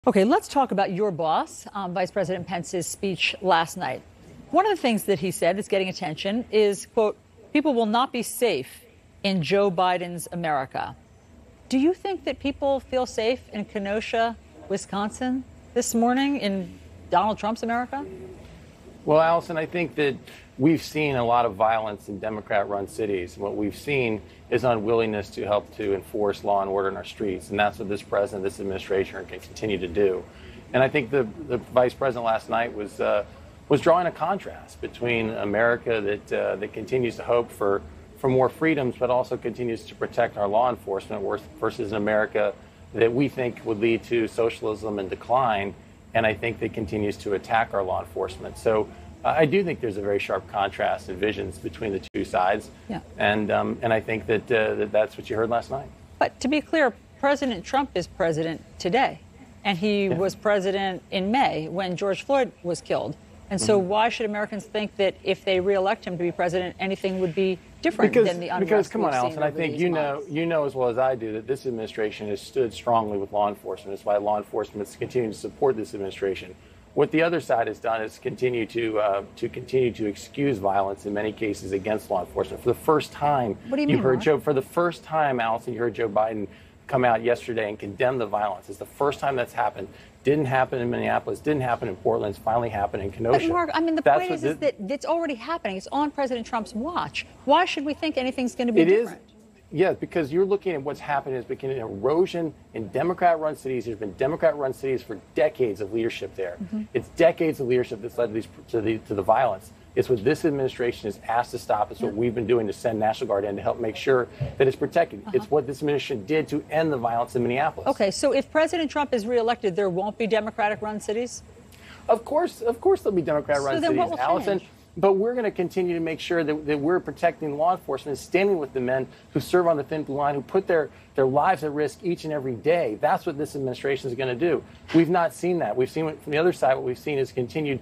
Okay, let's talk about your boss, Vice President Pence's speech last night. One of the things that he said that's getting attention is, quote, people will not be safe in Joe Biden's America. Do you think that people feel safe in Kenosha, Wisconsin this morning in Donald Trump's America? Well, Alisyn, I think that we've seen a lot of violence in Democrat-run cities. What we've seen is unwillingness to help to enforce law and order in our streets, and that's what this president, this administration can continue to do. And I think the vice president last night was drawing a contrast between America that continues to hope for more freedoms, but also continues to protect our law enforcement, versus an America that we think would lead to socialism and decline. And I think that continues to attack our law enforcement. So I do think there's a very sharp contrast in visions between the two sides. Yeah. And I think that that's what you heard last night. But to be clear, President Trump is president today. And he was president in May when George Floyd was killed. And so why should Americans think that if they reelect him to be president, anything would be different than the unrest? Because, come on, Alisyn, I think you know as well as I do that this administration has stood strongly with law enforcement. That's why law enforcement is continuing to support this administration. What the other side has done is continue to excuse violence in many cases against law enforcement. For the first time, what do you mean, Marc? for the first time, Alisyn, you heard Joe Biden come out yesterday and condemn the violence. It's the first time that's happened. Didn't happen in Minneapolis, didn't happen in Portland, it's finally happened in Kenosha. But Marc, I mean, the point is that it's already happening. It's on President Trump's watch. Why should we think anything's going to be different? Yeah, because you're looking at what's happened is becoming an erosion in Democrat-run cities. There's been Democrat-run cities for decades of leadership there. It's decades of leadership that's led to the violence. It's what this administration is asked to stop. It's what we've been doing to send National Guard in to help make sure that it's protected. It's what this administration did to end the violence in Minneapolis. Okay, so if President Trump is reelected, there won't be Democratic-run cities? Of course there'll be Democrat-run cities, Alisyn. But we're going to continue to make sure that we're protecting law enforcement, standing with the men who serve on the thin blue line, who put their lives at risk each and every day. That's what this administration is going to do. We've not seen that. We've seen from the other side, what we've seen is continued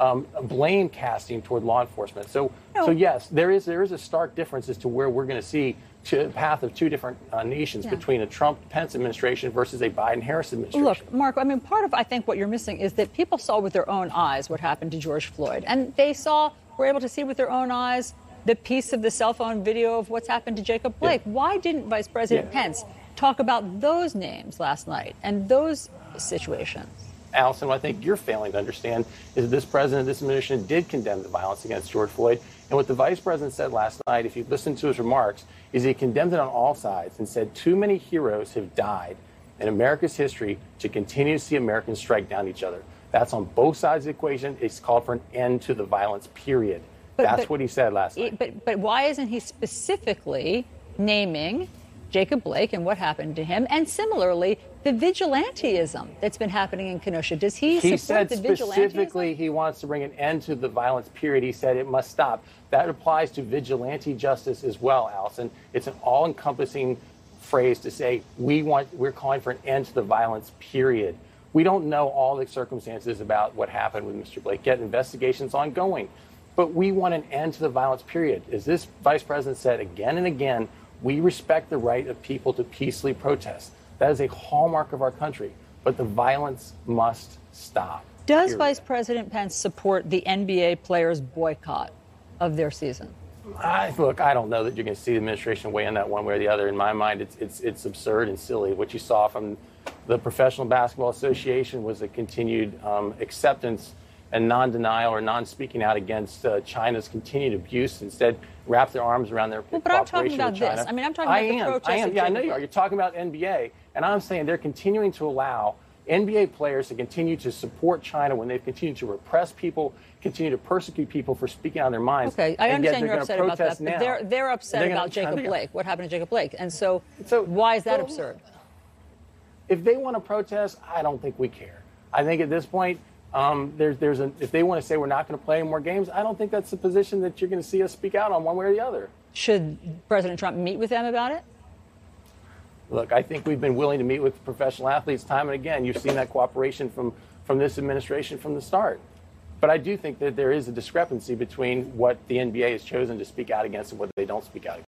blame casting toward law enforcement. So yes, there is a stark difference as to where we're going to see a path of two different nations between a Trump-Pence administration versus a Biden-Harris administration. Look, Marc, I mean, part of, I think, what you're missing is that people saw with their own eyes what happened to George Floyd. And they were able to see with their own eyes the piece of the cell phone video of what's happened to Jacob Blake. Why didn't Vice President Pence talk about those names last night and those situations? Alisyn, what I think you're failing to understand is that this president, this administration did condemn the violence against George Floyd. And what the vice president said last night, if you listen to his remarks, is he condemned it on all sides and said too many heroes have died in America's history to continue to see Americans strike down each other. That's on both sides of the equation. It's called for an end to the violence, period. That's what he said last night. But why isn't he specifically naming Jacob Blake and what happened to him? And similarly, the vigilantism that's been happening in Kenosha. Does he support the vigilantism? He said specifically he wants to bring an end to the violence, period. He said it must stop. That applies to vigilante justice as well, Alisyn. It's an all-encompassing phrase to say we're calling for an end to the violence, period. We don't know all the circumstances about what happened with Mr. Blake yet. Investigation's ongoing. But we want an end to the violence, period. As this vice president said again and again, we respect the right of people to peacefully protest. That is a hallmark of our country. But the violence must stop. Does Vice President Pence support the NBA players' boycott of their season? Look, I don't know that you're going to see the administration weigh in that one way or the other. In my mind, it's absurd and silly. What you saw from the Professional Basketball Association was a continued acceptance and non-denial or non-speaking out against China's continued abuse. Instead, wrap their arms around their cooperation with China. But I'm talking about this. I mean, I'm talking about the protests. I know you are. You're talking about NBA. And I'm saying they're continuing to allow NBA players to continue to support China when they've continued to repress people, continue to persecute people for speaking out their minds. Okay, I understand you're upset about that, but they're upset about Jacob Blake, what happened to Jacob Blake. And so why is that absurd? If they want to protest, I don't think we care. I think at this point, if they want to say we're not going to play any more games, I don't think that's the position that you're going to see us speak out on one way or the other. Should President Trump meet with them about it? Look, I think we've been willing to meet with professional athletes time and again. You've seen that cooperation from this administration from the start. But I do think that there is a discrepancy between what the NBA has chosen to speak out against and what they don't speak out against.